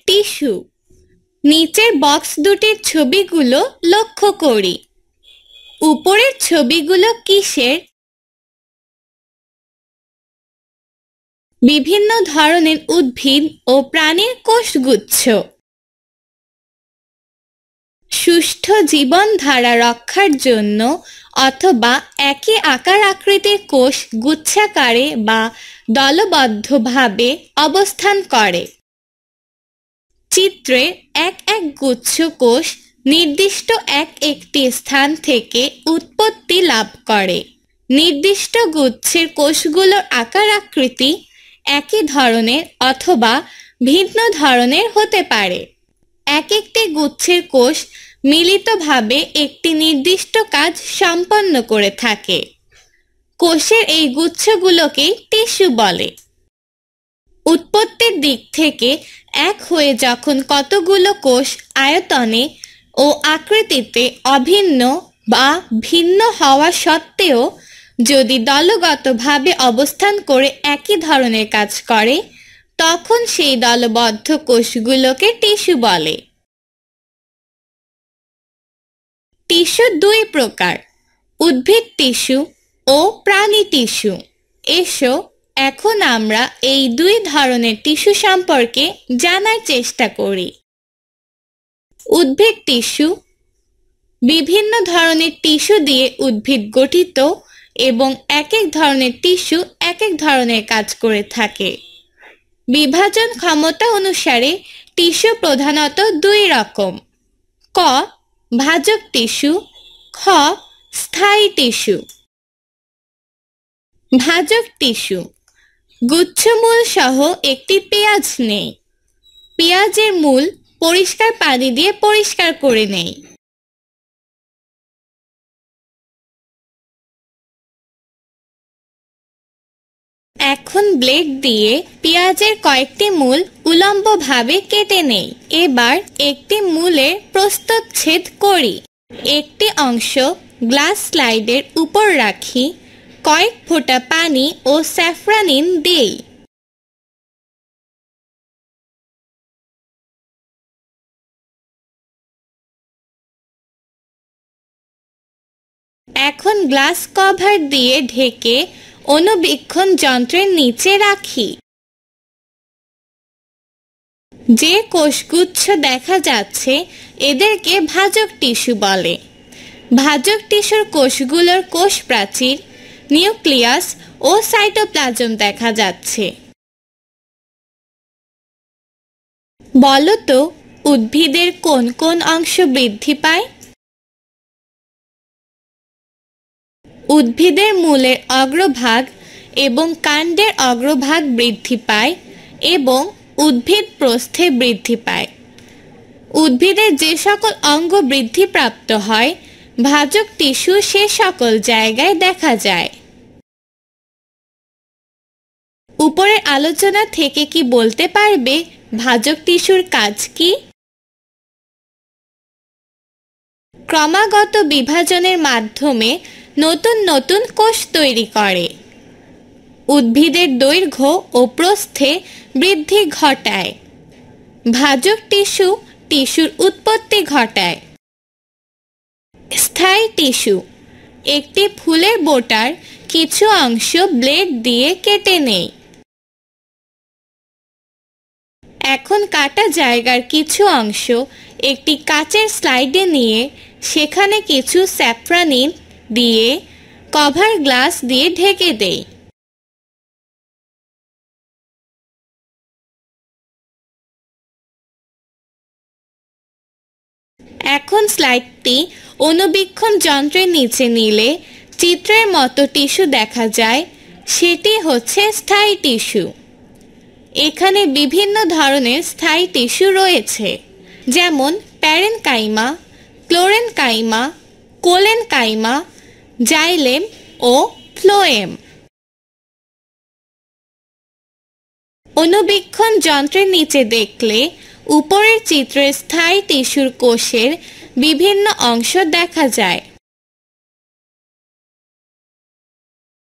Tissue. নিচের box দুটির ছবিগুলো লক্ষ্য করি। উপরের ছবিগুলো কিসের? বিভিন্ন ধরনের উদ্ভিদ ও প্রাণীর কোষগুচ্ছ। সুষ্ঠু জীবনধারা রক্ষার জন্য অথবা একই আকার আকৃতির কোষ গুচ্ছাকারে বা দলবদ্ধভাবে অবস্থান করে। চিত্রে এক এক গুচ্ছ কোষ নির্দিষ্ট একটি স্থান থেকে উৎপত্তি লাভ করে। নির্দিষ্ট গুচ্ছের কোষগুলোর আকার আকৃতি একই ধরনের অথবা ভিন্ন ধরনের হতে পারে। একটি গুচ্ছের কোষ মিলিতভাবে একটি নির্দিষ্ট কাজ সম্পন্ন করে থাকে। কোষের এই গুচ্ছগুলোকে টিস্যু বলে। উৎপত্তির দিক থেকে এক হয়ে যখন কতগুলো কোষ আয়তনে ও আকৃতিতে অভিন্ন বা ভিন্ন হওয়া সত্ত্বেও যদি দলগতভাবে অবস্থান করে একই ধরনের কাজ করে, তখন সেই দলবদ্ধ কোষগুলোকে টিস্যু বলে। টিস্যু দুই প্রকার, উদ্ভিদ টিস্যু ও প্রাণী টিস্যু। এসো এখন আমরা এই দুই ধরনের টিস্যু সম্পর্কে জানার চেষ্টা করি। উদ্ভিদ টিস্যু। বিভিন্ন ধরনের টিস্যু দিয়ে উদ্ভিদ গঠিত এবং এক এক ধরনের টিস্যু এক এক ধরনের কাজ করে থাকে। বিভাজন ক্ষমতা অনুসারে টিস্যু প্রধানত দুই রকম: ক ভাজক টিস্যু, খ স্থায়ী টিস্যু। ভাজক টিস্যু। গুচ্ছমূল সহ একটি পেঁয়াজ নেই। পেঁয়াজের মূল পরিষ্কার পানি দিয়ে পরিষ্কার করে নেই। এখন ব্লেড দিয়ে পেঁয়াজের কয়েকটি মূল উল্লম্বভাবে কেটে নেই। এবার একটি মূলের প্রস্থচ্ছেদ করি। একটি অংশ গ্লাস স্লাইডের উপর রাখি। কয়েক ফোঁটা পানি ও স্যাফরানিন দেই। এখন গ্লাস কভার দিয়ে ঢেকে অণুবীক্ষণ যন্ত্রের নিচে রাখি। যে কোষগুচ্ছ দেখা যাচ্ছে এদেরকে ভাজক টিস্যু বলে। ভাজক টিস্যুর কোষগুলোর কোষ প্রাচীর, নিউক্লিয়াস ও সাইটোপ্লাজম দেখা যাচ্ছে। বলো তো, উদ্ভিদের কোন কোন অংশ বৃদ্ধি পায়? উদ্ভিদের মূলের অগ্রভাগ এবং কাণ্ডের অগ্রভাগ বৃদ্ধি পায় এবং উদ্ভিদ প্রস্থে বৃদ্ধি পায়। উদ্ভিদের যে সকল অঙ্গ বৃদ্ধিপ্রাপ্ত হয়, ভাজক টিস্যু সে সকল জায়গায় দেখা যায়। উপরের আলোচনা থেকে কি বলতে পারবে ভাজক টিস্যুর কাজ কি? ক্রমাগত বিভাজনের মাধ্যমে নতুন নতুন কোষ তৈরি করে। উদ্ভিদের দৈর্ঘ্য ও প্রস্থে বৃদ্ধি ঘটায়। ভাজক টিস্যু টিস্যুর উৎপত্তি ঘটায়। স্থায়ী টিস্যু। একটি ফুলের বোটার কিছু অংশ ব্লেড দিয়ে কেটে নেই। এখন কাটা জায়গার কিছু অংশ একটি কাচের স্লাইডে নিয়ে সেখানে কিছু স্যাফরানিন দিয়ে কভার গ্লাস দিয়ে ঢেকে দেই। এখন স্লাইডটি অণুবীক্ষণ যন্ত্রের নিচে নিলে চিত্রের মতো টিস্যু দেখা যায়। সেটি হচ্ছে স্থায়ী টিস্যু। এখানে বিভিন্ন ধরনের স্থায়ী টিস্যু রয়েছে, যেমন প্যারেনকাইমা, ক্লোরেনকাইমা, কোলেনকাইমা, জাইলেম ও ফ্লোয়েম। অণুবীক্ষণ যন্ত্রের নিচে দেখলে উপরের চিত্রে স্থায়ী টিস্যুর কোষের বিভিন্ন অংশ দেখা যায়।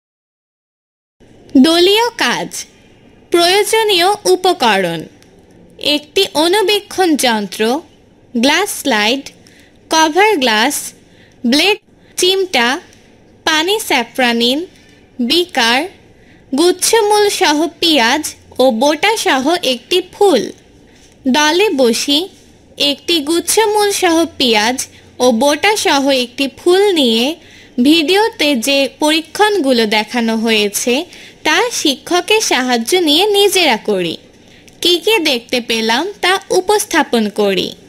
দলীয় কাজ। প্রয়োজনীয় উপকরণ: একটি অনুবীক্ষণ যন্ত্র, glass slide, cover glass, blade, চিমটা, পানি স্যাফরানিন, বিকার, গুচ্ছমূল সহ পেঁয়াজ ও বোটা সহ একটি ফুল। দলে বসি একটি গুচ্ছমূল সহ পেঁয়াজ ও বোটা সহ একটি ফুল নিয়ে ভিডিওতে যে পরীক্ষণগুলো দেখানো হয়েছে তা শিক্ষকের সাহায্য নিয়ে নিজেরা করি। কী কী দেখতে পেলাম তা উপস্থাপন করি।